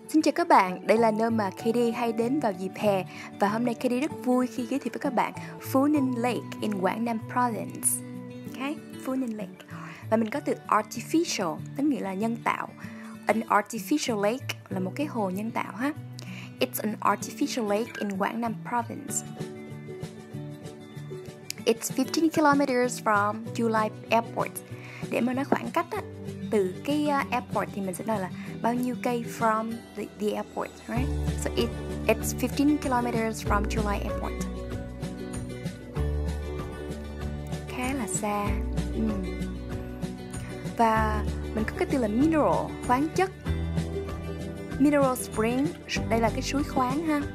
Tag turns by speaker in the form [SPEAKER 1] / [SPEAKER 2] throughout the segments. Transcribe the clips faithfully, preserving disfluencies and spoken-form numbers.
[SPEAKER 1] Xin chào các bạn, đây là nơi mà Katie hay đến vào dịp hè và hôm nay Katie rất vui khi giới thiệu với các bạn Phú Ninh Lake in Quảng Nam Province. Okay? Phú Ninh Lake. Và mình có từ artificial, tức nghĩa là nhân tạo. An artificial lake là một cái hồ nhân tạo ha. It's an artificial lake in Quảng Nam Province. It's fifteen kilometers from July Airport. Để mà nói khoảng cách á, từ cái uh, airport thì mình sẽ nói là bao nhiêu cây from the, the airport, right? So it, it's fifteen kilometers from July Airport. Khá là xa. uhm. Và mình có cái từ là mineral, khoáng chất. Mineral spring, đây là cái suối khoáng ha.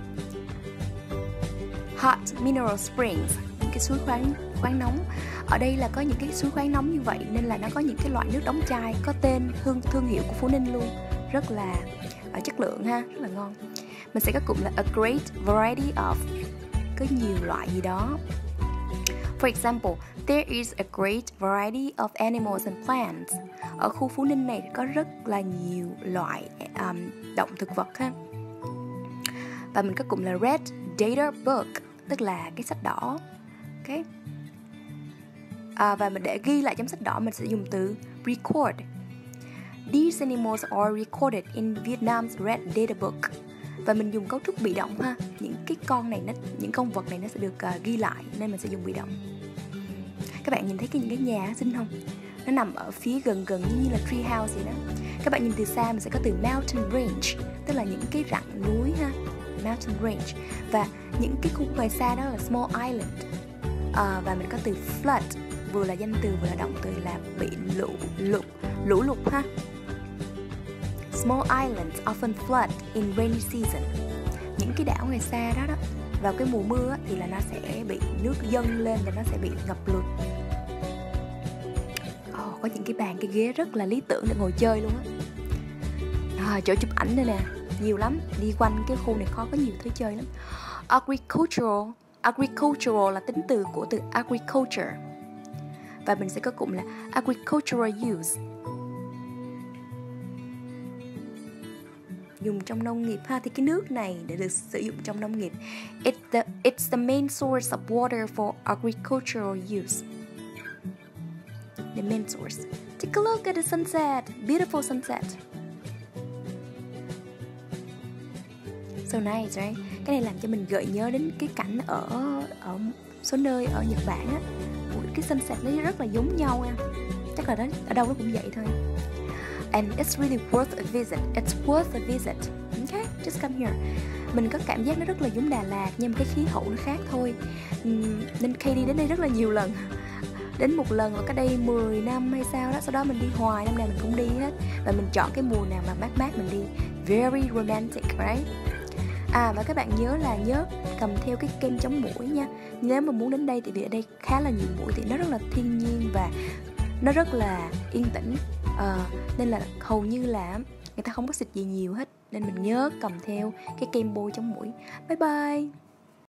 [SPEAKER 1] Hot mineral springs, những cái suối khoáng khoáng nóng. Ở đây là có những cái suối khoáng nóng như vậy nên là nó có những cái loại nước đóng chai có tên hương thương hiệu của Phú Ninh luôn, rất là uh, chất lượng ha, rất là ngon. Mình sẽ có cụm là a great variety of, có nhiều loại gì đó. For example, there is a great variety of animals and plants. Ở khu Phú Ninh này có rất là nhiều loại um, động thực vật ha. Và mình có cụm là red data book, tức là cái sách đỏ. Okay. À, và mình để ghi lại trong sách đỏ mình sẽ dùng từ record. These animals are recorded in Vietnam's Red Data Book. Và mình dùng cấu trúc bị động ha. Những cái con này, nó, những con vật này nó sẽ được uh, ghi lại nên mình sẽ dùng bị động. Các bạn nhìn thấy cái những cái nhà xinh không? Nó nằm ở phía gần gần như là tree house vậy đó. Các bạn nhìn từ xa mình sẽ có từ mountain range, tức là những cái rặng núi ha. Mountain range. Và những cái khu ngoài xa đó là small island. À, và mình có từ flood, vừa là danh từ vừa là động từ, là bị lũ lụt lũ lụt ha. Small islands often flood in rainy season. Những cái đảo ngoài xa đó đó vào cái mùa mưa thì là nó sẽ bị nước dâng lên và nó sẽ bị ngập lụt. Oh, có những cái bàn cái ghế rất là lý tưởng để ngồi chơi luôn á. À, chỗ chụp ảnh đây nè, nhiều lắm. Đi quanh cái khu này có có nhiều thứ chơi lắm. Agricultural Agricultural là tính từ của từ agriculture. Và mình sẽ có cụm là agricultural use, dùng trong nông nghiệp ha. Thì cái nước này để được sử dụng trong nông nghiệp. It's the, it's the main source of water for agricultural use. The main source. Take a look at the sunset. Beautiful sunset. So nice, right? Cái này làm cho mình gợi nhớ đến cái cảnh ở ở số nơi ở Nhật Bản á. Cái sunset nó rất là giống nhau nha. Chắc là đó, ở đâu nó cũng vậy thôi. And it's really worth a visit. It's worth a visit. Okay, just come here. Mình có cảm giác nó rất là giống Đà Lạt nhưng mà cái khí hậu nó khác thôi. uhm, Nên Katie đến đây rất là nhiều lần. Đến một lần ở cái đây mười năm hay sao đó. Sau đó mình đi hoài, năm nào mình cũng đi hết. Và mình chọn cái mùa nào mà mát mát mình đi. Very romantic, right? À, và các bạn nhớ là nhớ cầm theo cái kem chống muỗi nha. Nếu mà muốn đến đây thì vì ở đây khá là nhiều muỗi, thì nó rất là thiên nhiên và nó rất là yên tĩnh. à, Nên là hầu như là người ta không có xịt gì nhiều hết. Nên mình nhớ cầm theo cái kem bôi chống muỗi. Bye bye.